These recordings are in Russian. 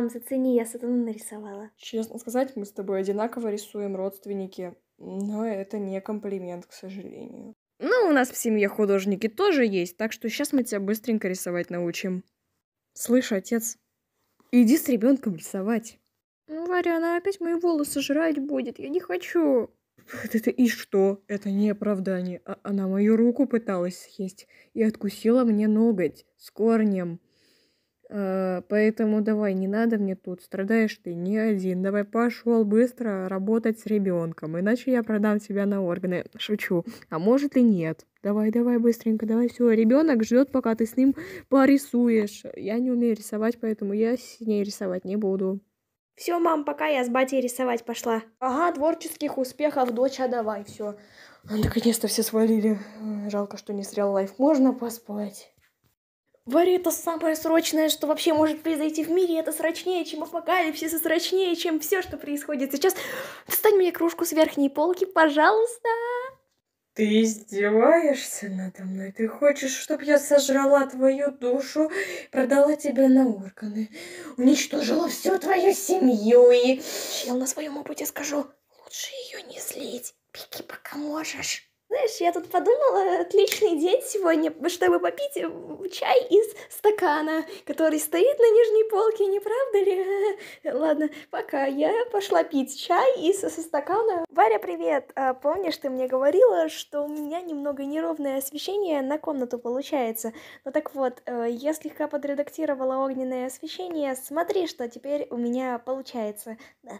Мам, зацени, я сатану нарисовала. Честно сказать, мы с тобой одинаково рисуем, родственники. Но это не комплимент, к сожалению. Ну, у нас в семье художники тоже есть, так что сейчас мы тебя быстренько рисовать научим. Слышь, отец, иди с ребенком рисовать. Ну, Варя, она опять мои волосы жрать будет, я не хочу. Это и что? Это не оправдание. Она мою руку пыталась съесть и откусила мне ноготь с корнем. Поэтому давай, не надо мне тут, страдаешь ты не один. Давай пошел быстро работать с ребенком, иначе я продам тебя на органы. Шучу. А может и нет. Давай, давай быстренько, давай все. Ребенок ждет, пока ты с ним порисуешь. Я не умею рисовать, поэтому я с ней рисовать не буду. Все, мам, пока, я с батей рисовать пошла. Ага, творческих успехов, дочь, давай, все. Наконец-то все свалили. Жалко, что не сериал лайф. Можно поспать. Варя, это самое срочное, что вообще может произойти в мире. Это срочнее, чем апокалипсис, и срочнее, чем все, что происходит сейчас. Достань мне кружку с верхней полки, пожалуйста. Ты издеваешься надо мной? Ты хочешь, чтобы я сожрала твою душу, продала тебя на органы, уничтожила всю твою семью и... Я на своем опыте скажу, лучше ее не злить. Беги, пока можешь. Знаешь, я тут подумала, отличный день сегодня, чтобы попить чай из стакана, который стоит на нижней полке, не правда ли? Ладно, пока. Я пошла пить чай со стакана. Варя, привет! Помнишь, ты мне говорила, что у меня немного неровное освещение на комнату получается? Ну так вот, я слегка подредактировала огненное освещение. Смотри, что теперь у меня получается. Да.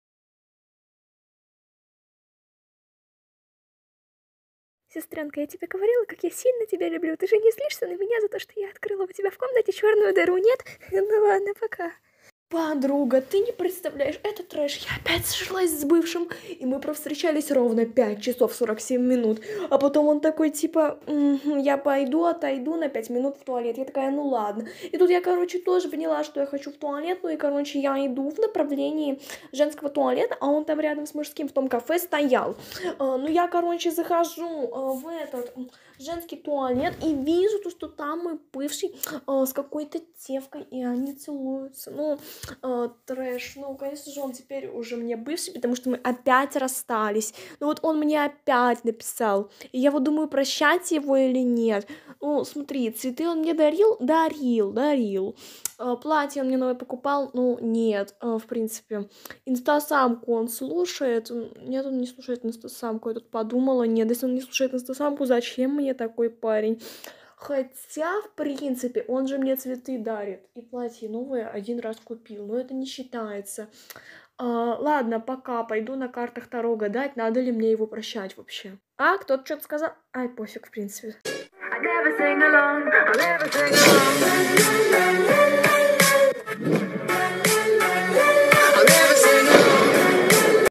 Сестренка, я тебе говорила, как я сильно тебя люблю. Ты же не злишься на меня за то, что я открыла у тебя в комнате черную дыру, нет? Ну ладно, пока. Подруга, ты не представляешь, это трэш. Я опять сошлась с бывшим, и мы провстречались ровно 5 часов 47 минут. А потом он такой, типа, я пойду, отойду на 5 минут в туалет. Я такая, ну ладно. И тут я, короче, тоже поняла, что я хочу в туалет, ну и, короче, я иду в направлении женского туалета, а он там рядом с мужским в том кафе стоял. Ну я, короче, захожу в этот женский туалет и вижу то, что там мой бывший с какой-то девкой, и они целуются. Ну, трэш. Ну, конечно же, он теперь уже мне бывший, потому что мы опять расстались. Ну, вот он мне опять написал. И я вот думаю, прощать его или нет. Ну, смотри, цветы он мне дарил? Дарил. Платье он мне новое покупал? Ну, нет, в принципе. Инстасамку он слушает? Нет, он не слушает инстасамку. Я тут подумала, нет, если он не слушает инстасамку, зачем мне такой парень? Хотя, в принципе, он же мне цветы дарит. И платье новое один раз купил. Но это не считается. Ладно, пока. Пойду на картах Таро гадать, надо ли мне его прощать вообще. А, кто-то что-то сказал? Ай, пофиг, в принципе. I never sing along.